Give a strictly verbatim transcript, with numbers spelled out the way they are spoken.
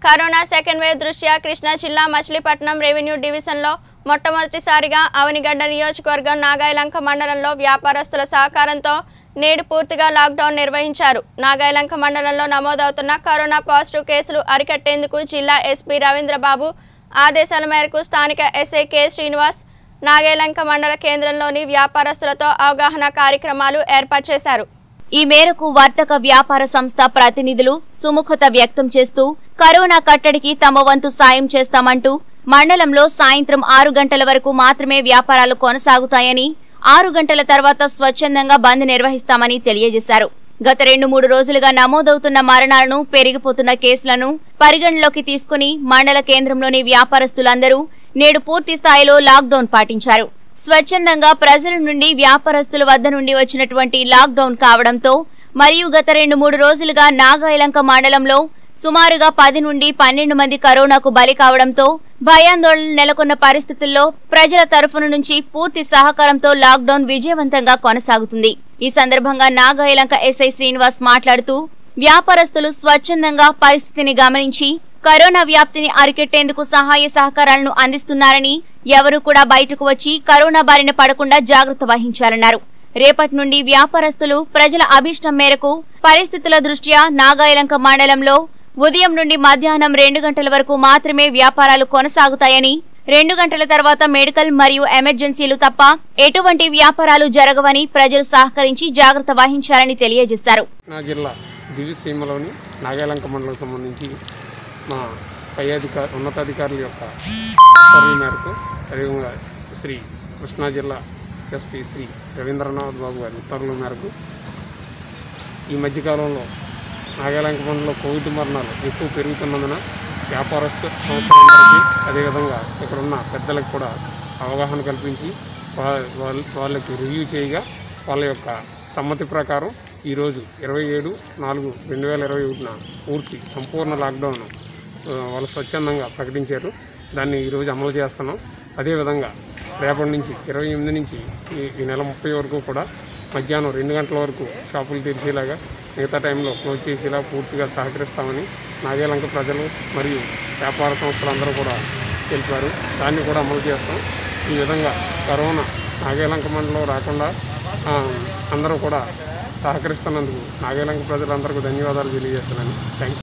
Corona second wave దృష్ట్యా కృష్ణా జిల్లా Machilipatnam revenue డివిజన్లో మొట్టమొదటిసారిగా అవనిగడ్డ నియోజకవర్గం నాగాయలంక మండలంలో వ్యాపారస్తుల సహకారంతో నేడు పూర్తిగా లాక్డౌన్ నిర్వహించారు. నాగాయలంక మండలంలో నమోదవుతున్న కరోనా పాజిటివ్ కేసులు అరికట్టేందుకు జిల్లా ఎస్పీ రవీంద్రబాబు ఆదేశాల మేరకు స్థానిక ఎస్ఐ కె శ్రీనివాస్ నాగాయలంక మండల కేంద్రంలోని వ్యాపారస్తులతో అవగాహన కార్యక్రమాలు ఏర్పాటు చేశారు. ఈ మేరకు వర్తక వ్యాపార సంస్థ ప్రతినిధులు సుముఖత వ్యక్తం చేస్తూ కరోనా కట్టడికి తమ వంతు సాయం చేస్తామంటూ మండలంలో సాయంత్రం ఆరు గంటల వరకు మాత్రమే వ్యాపారాలు కొనసాగుతాయని, ఆరు గంటల తర్వాత స్వచ్ఛందంగా బంద్ నిర్వహిస్తామని తెలియజేశారు. గత రెండు మూడు రోజులుగా నమోదవుతున్న మరణాలను, పెరిగిపోతున్న కేసులను పరిగణలోకి తీసుకుని మండల కేంద్రంలోని వ్యాపారస్తులందరూ నేడు పూర్తి స్థాయిలో లాక్డౌన్ పాటించారు. స్వచ్ఛందంగా ప్రజల నుండి వ్యాపారస్తుల వద్ద నుండి వచ్చినటువంటి లాక్డౌన్ కావడంతో మరియు గత రెండు మూడు రోజులుగా నాగాయలంక మండలంలో సుమారుగా పది నుండి పన్నెండు మంది కరోనాకు బలి కావడంతో భయాందోళనలు నెలకొన్న పరిస్థితుల్లో ప్రజల తరఫున నుంచి పూర్తి సహకారంతో లాక్డౌన్ విజయవంతంగా కొనసాగుతుంది. ఈ సందర్భంగా నాగాయలంక ఎస్ఐ శ్రీనివాస్ మాట్లాడుతూ వ్యాపారస్తులు స్వచ్ఛందంగా పరిస్థితిని గమనించి కరోనా వ్యాప్తిని అరికెట్టేందుకు సహాయ సహకారాలను అందిస్తున్నారని, ఎవరూ కూడా బయటకు వచ్చి కరోనా బారిన పడకుండా జాగ్రత్త వహించాలన్నారు. రేపటి నుండి వ్యాపారస్తులు ప్రజల అభిష్టం మేరకు పరిస్థితుల దృష్ట్యా నాగాయలంక మండలంలో ఉదయం నుండి మధ్యాహ్నం రెండు గంటల వరకు మాత్రమే వ్యాపారాలు కొనసాగుతాయని, రెండు గంటల తర్వాత మెడికల్ మరియు ఎమర్జెన్సీలు తప్ప ఎటువంటి వ్యాపారాలు జరగవని ప్రజలు సహకరించి జాగ్రత్త వహించాలని తెలియజేశారు. నా జిల్లా దివిసీమలోని నాగాయలంక మండలం సంబంధించి మా పై అధికారి ఉన్నతాధికారుల యొక్క ఉత్తర్వుల మేరకు, అదేవిధంగా శ్రీ కృష్ణా జిల్లా ఎస్పీ శ్రీ రవీంద్రనాథ్ బాబు గారి ఉత్తర్వుల మేరకు ఈ మధ్యకాలంలో నాగాయలంక మండలంలో కోవిడ్ మరణాలు ఎక్కువ పెరుగుతున్నందున వ్యాపారస్తు సంస్థలందరికీ, అదేవిధంగా ఇక్కడ ఉన్న పెద్దలకు కూడా అవగాహన కల్పించి వాళ్ళ వాళ్ళకి రివ్యూ చేయగా వాళ్ళ యొక్క సమ్మతి ప్రకారం ఈరోజు ఇరవై ఏడు నాలుగు రెండు వేల ఇరవై ఒకటిన పూర్తి సంపూర్ణ లాక్డౌన్ వాళ్ళు స్వచ్ఛందంగా ప్రకటించారు. దాన్ని ఈరోజు అమలు చేస్తున్నాం. అదేవిధంగా రేపటి నుంచి ఇరవై ఎనిమిది నుంచి ఈ నెల ముప్పై వరకు కూడా మధ్యాహ్నం రెండు గంటల వరకు షాపులు తెరిచేలాగా, మిగతా టైంలో క్లోజ్ చేసేలా పూర్తిగా సహకరిస్తామని నాగాయలంక ప్రజలు మరియు వ్యాపార సంస్థలందరూ కూడా తెలిపారు. దాన్ని కూడా అమలు చేస్తాం. ఈ విధంగా కరోనా నాగాయలంక మండలం రాకుండా అందరూ కూడా సహకరిస్తున్నందుకు నాగాయలంక ప్రజలందరికీ ధన్యవాదాలు తెలియజేస్తున్నాను. Thank you.